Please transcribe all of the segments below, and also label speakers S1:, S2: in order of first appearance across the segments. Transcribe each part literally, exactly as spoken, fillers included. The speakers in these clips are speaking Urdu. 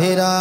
S1: بھیرا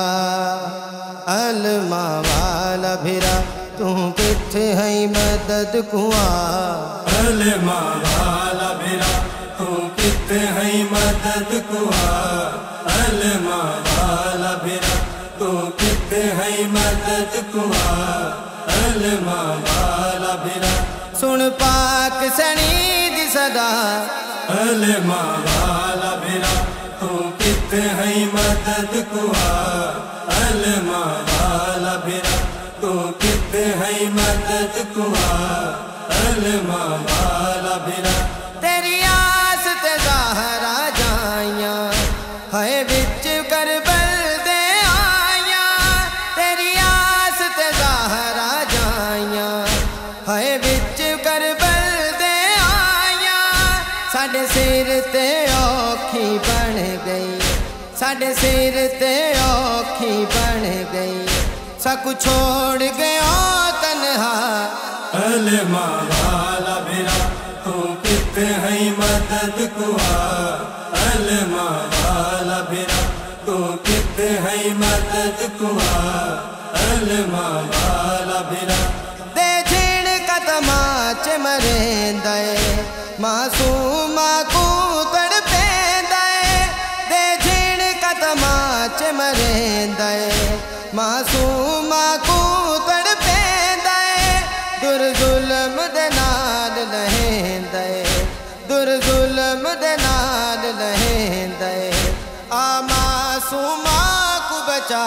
S1: علما والا بھیرا تو کتھے ہے مدد کو آ
S2: علما والا بھیرا تو کتھے ہے مدد کو آ علما والا بھیرا تو کتھے ہے مدد کو آ علما والا بھیرا
S1: سن پاک سنی دی صدا
S2: علما والا بھیرا تو کتھے ہے مدد کو آ علما والا بھیرا تو کتھے ہے مدد کو آ علما والا بھیرا
S1: تیری آس تے زہرا جائیاں ہے وچ کربل دے آئیاں تیری آس تے زہرا جائیاں ہے وچ کربل دے آئیاں ساڈے سر تے اوکھی بن گئی ساڈے سر تے اوکھی بن گئی سب چھوڑ گیا تنہا
S2: علما والا بھیرا تو کتھے ہے مدد کو آ علما والا بھیرا تو کتھے ہے مدد کو آ علما والا بھیرا
S1: دے جھڑ قدماں چ مریندا اے معصوما کو تڑپیندا اے دے جھڑ قدماں چ مریندا اے معصوما کو تڑپیندا اے در ظلم دے نال لہیندا اے در ظلم دے نال لہیندا اے آ معصوما کو بچا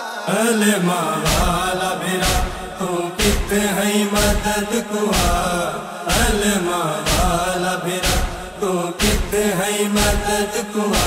S2: علما والا بھیرا تو کتھے ہے مدد کو آ علما والا بھیرا تو کتھے ہے مدد کو آ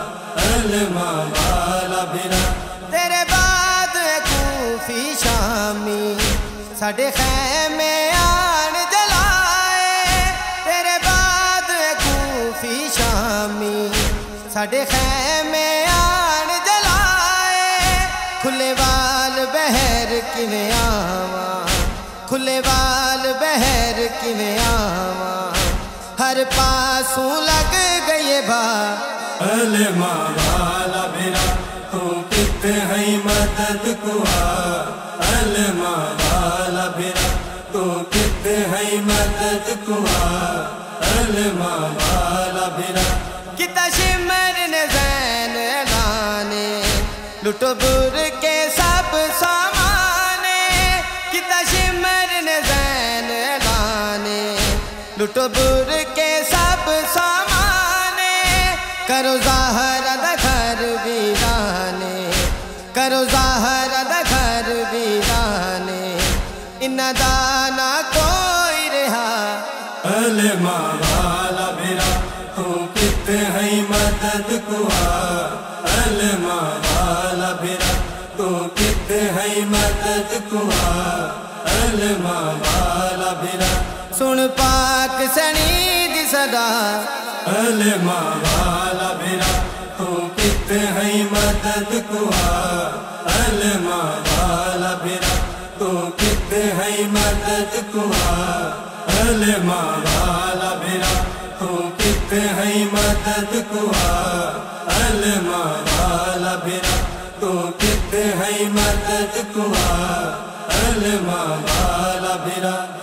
S2: علما والا بھیرا
S1: تیرے بعد کوفی شامی ساڈے خیمے آن جلائے تیرے بعد کوفی شامی ساڈے خیمے آن جلائے کھلے وال بہر کیویں آواں کھلے وال بہر کیویں آواں ہر پاسوں لگ گئے با
S2: علما والا بھیرا تو کتھے ہے مدد کو آ علما والا بھیرا تو کتھے ہے مدد کو آ علما والا بھیرا
S1: کتا شمر نے زین اعلانے لٹو بر کے سب سامانے کتا شمر نے زین اعلانے لٹو بر کے سب سامانے کرو ظاہر دا گھر ویرانے کرو ظاہر دا گھر ویرانے انہاں دا نہ کوئی رہا
S2: علما والا بھیرا تو کتھے ہے مدد کو آ علما والا بھیرا تو کتھے ہے مدد کو آ علما والا بھیرا
S1: سن پاک سنی دی صدا
S2: علما والا بھیرا تو کتھے ہے مدد کو آ علما والا بھیرا تو کتھے ہے مدد کو آ علما والا بھیرا تو کتھے ہے مدد کو آ علما والا بھیرا تو کتھے ہے مدد کو آ علما والا بھیرا